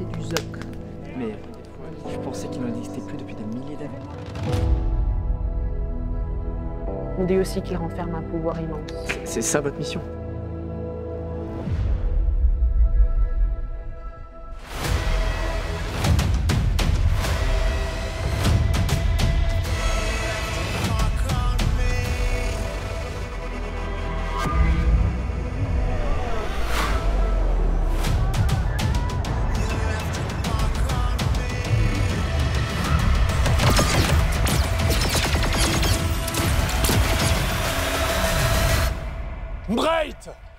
c'est du zoc. Mais je pensais qu'il n'en existait plus depuis des milliers d'années. On dit aussi qu'il renferme un pouvoir immense. C'est ça votre mission? Bright!